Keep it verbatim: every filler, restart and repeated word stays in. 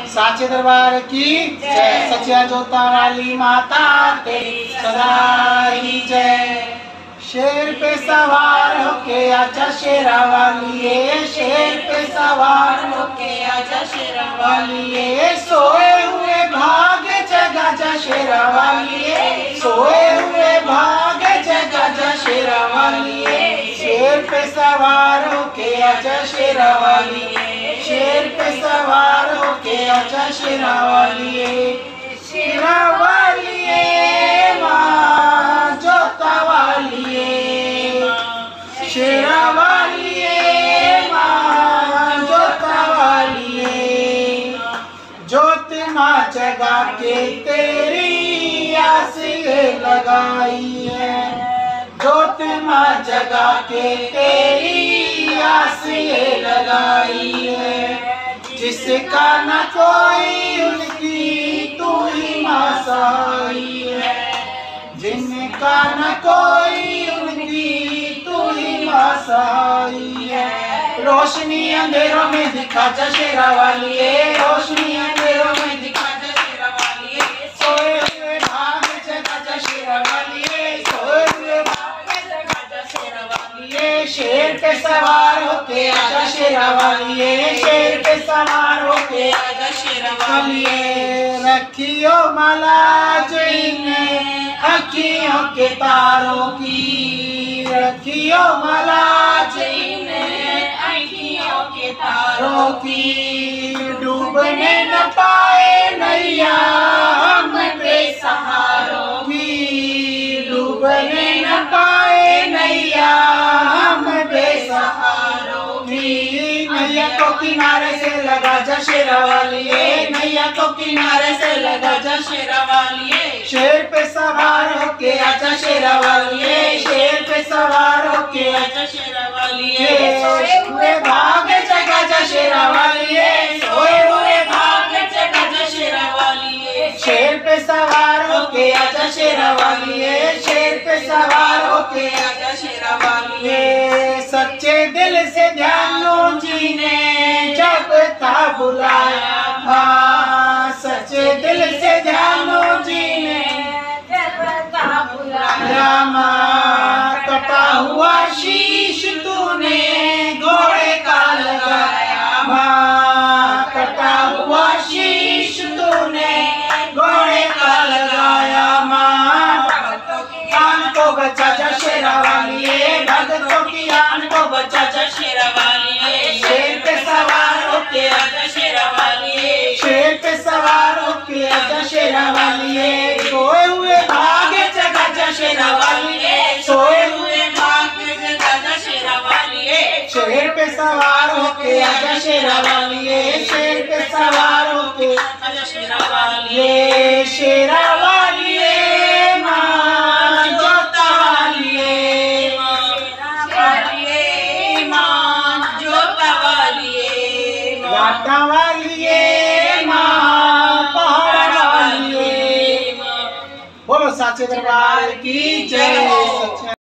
साचे दरबार की जय। सच्चा जोता वाली माता तेरी सदा ही जय। शेर पे सवार होके आजा शेरा वालिए, शेर पे सवार होके आजा शेरा वालिए। सोए हुए भाग जगा जा शेरा वालिए, सोए हुए भाग जगा जा शेरा वालिए। शेर पे सवार होके आजा शेरा वालिए, शेर पे सवार होके आजा शेरा वालिए। शेरा वालिए माँ जोता वालिए, शेरा वालिए माँ जोता वालिए। जोत माँ जगा के तेरी आस लगाई है, जोत माँ जगा के तेरी आस लगाई है। जिसका न कोई उनकी तू ही माँ सहाई है, जिनका न कोई उनकी तू ही माँ सहाई है। रोशनी अंधेरों में दिखा जा शेरा वालिए, रोशनी अंधेरों में दिखा जा शेरा वालिए। सोए हुए भाग जगा जा शेरा वालिए, सोए हुए भाग जगा जा शेरा वालिए। शेर पे सवार होके आजा शेरा वालिए, शेर पे सवार होके आजा शेरा वालिए। रखियो माला जो इन्हें अखियों के तारों की, रखियो माला जो इन्हें अखियों के तारों की। डूबने न पाए नैया हम बेसहारों की, डूबने न पाए नैया हम बेसहारों की। नैया को किनारे से लगा जा शेरा वालिए, नैया को किनारे से लगा जा शेरा वालिए। शेर पे सवार होके आजा शेरा वालिए, शेर पे सवार होके आजा शेरा वालिए। सोए हुए भाग जगा जा शेरा वालिए, सोए हुए भाग जगा जा शेरा वालिए। शेर पे सवार होके आजा शेरा वालिए, शेर पे सवार होके आजा शेरा वालिए। सच्चे दिल से ध्यान लो जी ने जब था बुलाया था, सच्चे दिल से ध्यान लो जी ने जब था बुलाया। माँ कटा हुआ शीश तूने घोड़े का लगाया, माँ कटा हुआ शीश तूने घोड़े का लगाया। माँ भक्तों की आन को बचा जा शेरा वालिए, भक्तों की आन को बचा जा शेरा वालिए। शेर पे सवार होके आजा शेरा वालिए, शेर पे सवार होके आजा शेरा वालिए। सोए हुए भाग जगा जा शेरा वालिए, सोए हुए भाग जगा जा शेरा वालिए। शेर पे सवार होके आजा शेरा वालिए, शेर पे सवार होके आजा शेरा वालिए। शेरा वालिए माँ जोता वालिए, शेरा वालिए माँ जोता वालिए। लाटा वालिए माँ पहाड़ वालिए। बोलो साचे दरबार की जय।